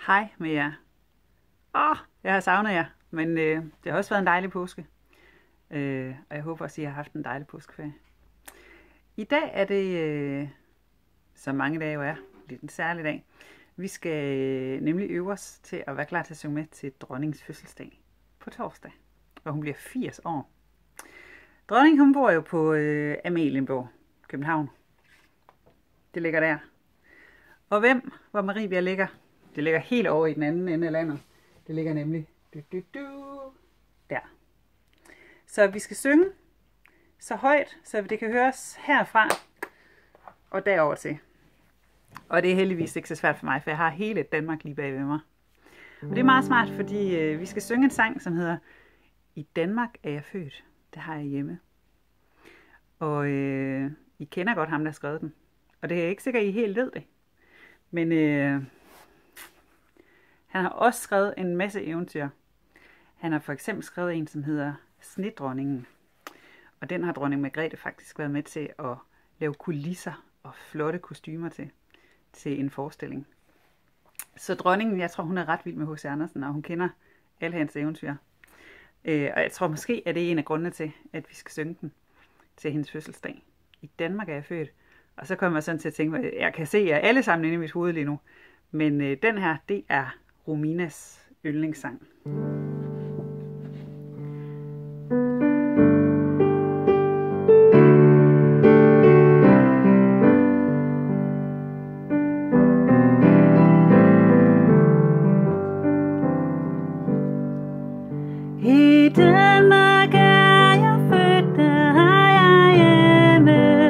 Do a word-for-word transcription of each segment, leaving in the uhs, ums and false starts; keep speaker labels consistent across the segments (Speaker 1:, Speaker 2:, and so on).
Speaker 1: Hej med jer. Åh, oh, jeg har savnet jer, men øh, det har også været en dejlig påske. Øh, og jeg håber også, at I har haft en dejlig påskeferie. I dag er det, øh, som mange dage jo er, lidt en særlig dag. Vi skal øh, nemlig øve os til at være klar til at synge med til dronningens fødselsdag på torsdag, hvor hun bliver firs år. Dronningen, hun bor jo på øh, Amalienborg, København. Det ligger der. Og hvem, hvor Marie ligger? Det ligger helt over i den anden ende af landet. Det ligger nemlig du, du, du, der. Så vi skal synge så højt, så det kan høres herfra og derover til. Og det er heldigvis ikke så svært for mig, for jeg har hele Danmark lige bag ved mig. Og det er meget smart, fordi øh, vi skal synge en sang, som hedder I Danmark er jeg født. Det har jeg hjemme. Og øh, I kender godt ham, der har skrevet den. Og det er ikke sikkert, at I helt ved det. Men øh, han har også skrevet en masse eventyr. Han har for eksempel skrevet en, som hedder Snedronningen. Og den har dronning Margrethe faktisk været med til at lave kulisser og flotte kostymer til, til en forestilling. Så dronningen, jeg tror, hun er ret vild med H C Andersen, og hun kender alle hans eventyr. Øh, og jeg tror måske, at det er en af grundene til, at vi skal synge den til hendes fødselsdag. I Danmark er jeg født. Og så kommer jeg sådan til at tænke, at jeg kan se jer alle sammen inde i mit hoved lige nu. Men øh, den her, det er Rominas yndlingssang.
Speaker 2: I Danmark er jeg født, der har jeg hjemme.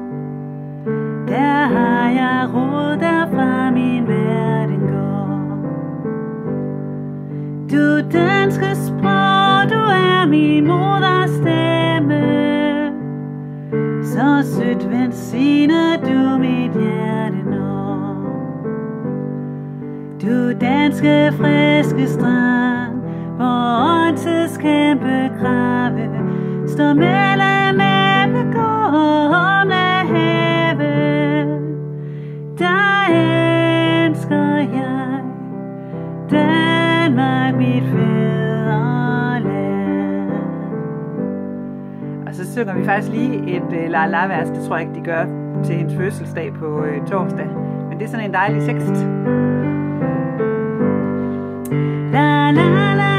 Speaker 2: Der har jeg rod, derfra min verden går. Du danske sprog, du er min moders stemme. Så sødt velsigner du mit hjerte når. Du danske friske strand, hvor åndets kæmpe grave står mellem æblegård og humle have. Der elsker jeg Danmark, mit fædreland.
Speaker 1: Og så synger vi faktisk lige et øh, la-la-vers. Det tror jeg ikke, de gør til hendes fødselsdag på øh, torsdag. Men det er sådan en dejlig tekst.
Speaker 2: La la la.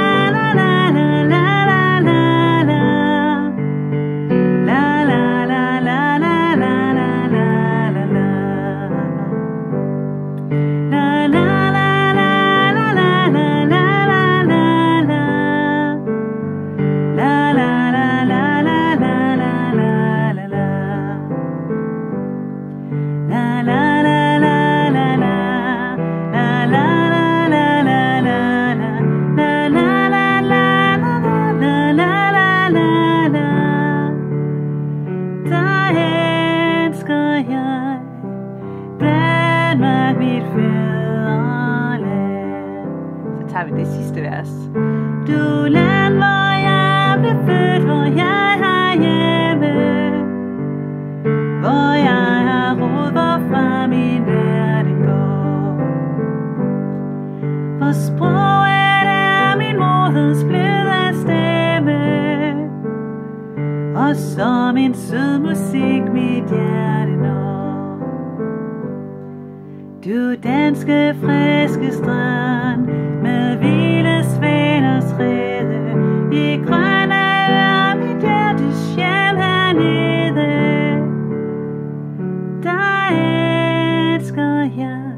Speaker 1: Så tager vi det sidste vers.
Speaker 2: Du land, hvor jeg blev født, hvor jeg har hjemme, hvor jeg har rod, hvorfra min verden går. For sproget er min moders bløde stemme, og som en sød musik mit hjerte når. Du danske friske strand, med vilde svaners rede, i grønne er mit hjertes hjem hernede. Der elsker jeg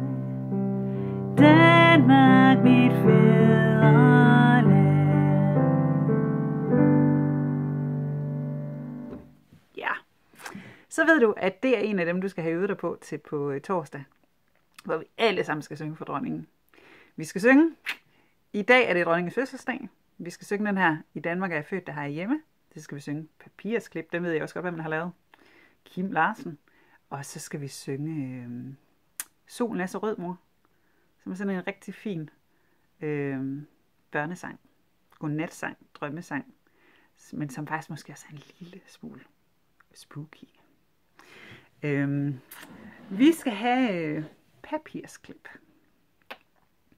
Speaker 2: Danmark, mit fædreland.
Speaker 1: Ja, så ved du, at det er en af dem, du skal have øvet dig på til på øh, torsdag, hvor vi alle sammen skal synge for dronningen. Vi skal synge. I dag er det dronningens fødselsdag. Vi skal synge den her I Danmark er jeg født, der har jeg hjemme. Det skal vi synge Papirsklip. Den ved jeg også godt, hvad man har lavet. Kim Larsen. Og så skal vi synge øh, Solen er så rød, mor. Som er sådan en rigtig fin øh, børnesang. Godnatsang, drømmesang. Men som faktisk måske også er en lille smule spooky. Øh, vi skal have øh, papirsklip.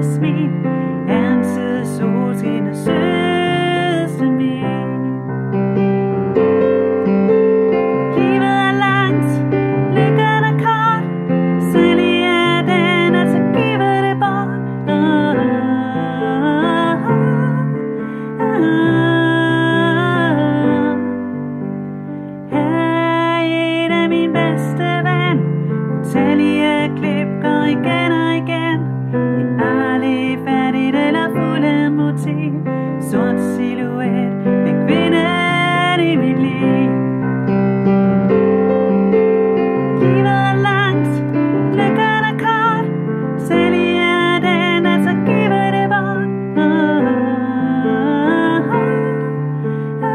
Speaker 2: smil, altid solskin og sødeste min. Livet er langt, lykken er kort, særlig er den, at så giver det bort. Oh, oh, oh, oh. Her er et af min bedste ven, utallige klip går igen og igen. Et aldrig færdigt eller fuldt motiv, sort silhuet med kvinden i mit liv. Livet er langt, lykken er kort, særlig er den, at så giver det bort. Oh, oh, oh,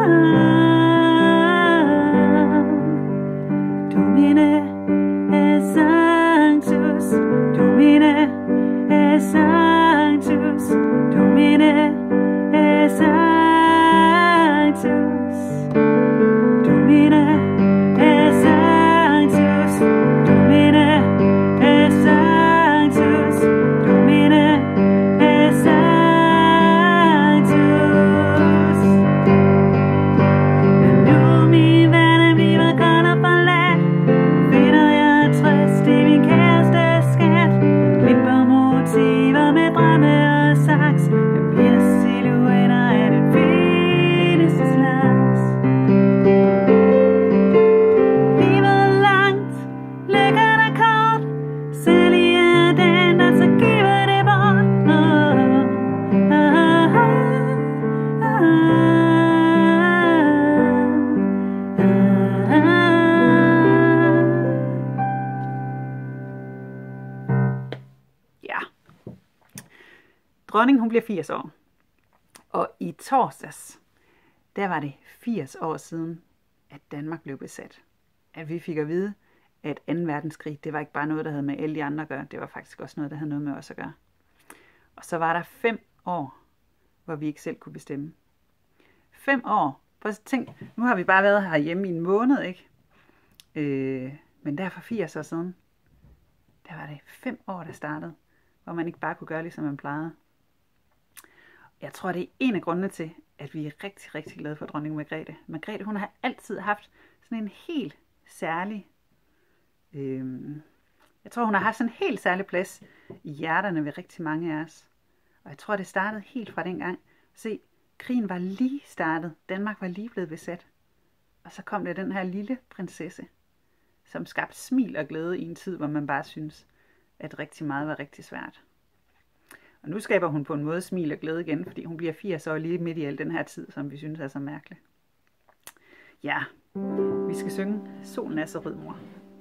Speaker 2: oh. Domine er sanctus, domine er sanctus, domine er sanctus, domine er sanctus, domine er sanctus, domine er sanctus. Men nu min venner bliver godt og forladt, finder jeg trøst i min kæreste skat. Klipper motiver med drømme og saks, papir silhuetter af den fineste slags. Livet er langt, lykken er kort, særlig er den, at så giver det bort. Oh, oh, oh, oh, oh, oh.
Speaker 1: Ja. Dronningen, hun bliver firs år. Og i torsdags, der var det firs år siden, at Danmark blev besat. At vi fik at vide, at anden verdenskrig, det var ikke bare noget, der havde med alle de andre at gøre. Det var faktisk også noget, der havde noget med os at gøre. Og så var der fem år, hvor vi ikke selv kunne bestemme. Fem år. Prøv at tænk, nu har vi bare været herhjemme i en måned, ikke? Øh, men der for firs år siden, der var det fem år, der startede, hvor man ikke bare kunne gøre, ligesom man plejede. Jeg tror, det er en af grundene til, at vi er rigtig, rigtig glade for dronning Margrethe. Margrethe, hun har altid haft sådan en helt særlig, øh, jeg tror, hun har haft sådan en helt særlig plads i hjerterne ved rigtig mange af os. Og jeg tror, det startede helt fra dengang. Se, krigen var lige startet. Danmark var lige blevet besat. Og så kom der den her lille prinsesse, som skabte smil og glæde i en tid, hvor man bare synes, at rigtig meget var rigtig svært. Og nu skaber hun på en måde smil og glæde igen, fordi hun bliver firs år lige midt i al den her tid, som vi synes er så mærkelig. Ja, vi skal synge Solen er så rød, mor.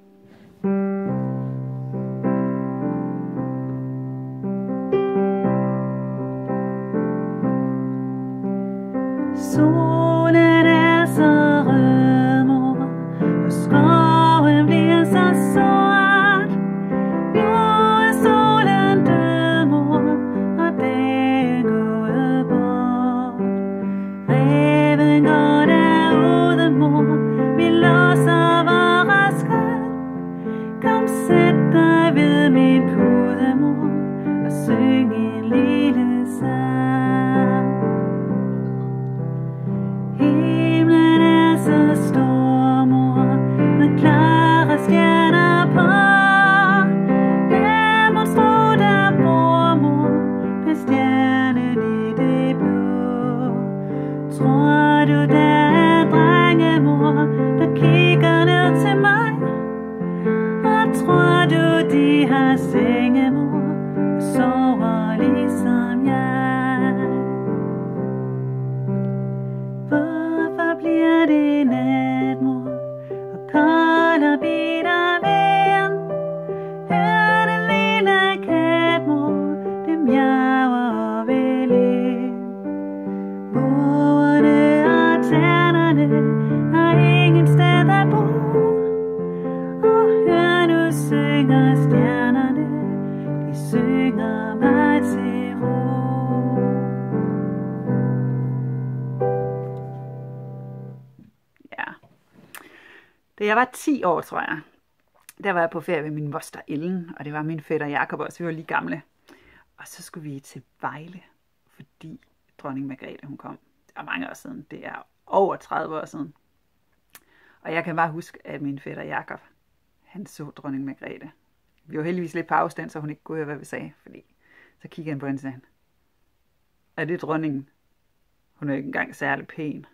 Speaker 2: Solen er så rød, mor, og skoven bliver så sort. Nu er solen død, mor, og dagen gået bort. Ræven går derude, mor, vi låser vores skød. Kom, sæt dig ved min pude, mor, og syng en lille sang. Himlen er så stor, mor, med klare stjerner på. Hvem mon tror der bor, mor, med stjernen i det blå? Tror du der er drenge, mor, der kigger ned til mig? Og tror du de har senge, mor, og sover ligesom jeg? Hvorfor bliver det nat, mor, og kold og bitter vind? Hør den lille kat, mor, det miaver vel ind. Mågerne og ternerne har ingen sted at bo. Og hør nu synger stjernerne, de synger mig til ro.
Speaker 1: Da jeg var ti år, tror jeg, der var jeg på ferie med min moster Ellen, og det var min fætter Jakob også, vi var lige gamle. Og så skulle vi til Vejle, fordi dronning Margrethe hun kom. Det er mange år siden. Det er over tredive år siden. Og jeg kan bare huske, at min fætter Jakob, han så dronning Margrethe. Vi var heldigvis lidt på afstand, så hun ikke kunne høre, hvad vi sagde. Fordi så kiggede han på hende og sagde, er det dronningen? Hun er ikke engang særlig pæn.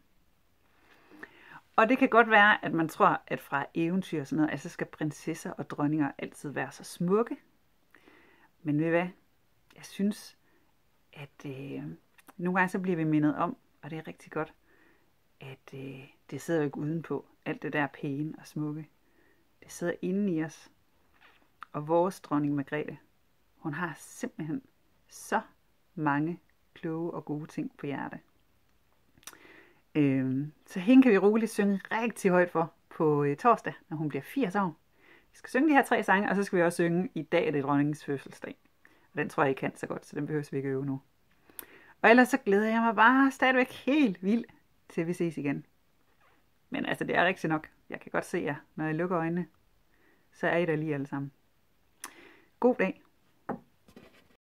Speaker 1: Og det kan godt være, at man tror, at fra eventyr og sådan noget, altså skal prinsesser og dronninger altid være så smukke. Men ved I hvad? Jeg synes, at øh, nogle gange så bliver vi mindet om, og det er rigtig godt, at øh, det sidder jo ikke udenpå. Alt det der pæne og smukke. Det sidder inde i os. Og vores dronning Margrethe, hun har simpelthen så mange kloge og gode ting på hjertet. Øhm, så hende kan vi roligt synge rigtig højt for på øh, torsdag, når hun bliver firs år. Vi skal synge de her tre sange, og så skal vi også synge i dag, er det dronningens fødselsdag. Og den tror jeg, I kan så godt, så den behøver vi ikke øve nu. Og ellers så glæder jeg mig bare stadigvæk helt vildt til vi ses igen. Men altså, det er rigtigt nok. Jeg kan godt se jer, når jeg lukker øjnene. Så er I der lige alle sammen. God dag.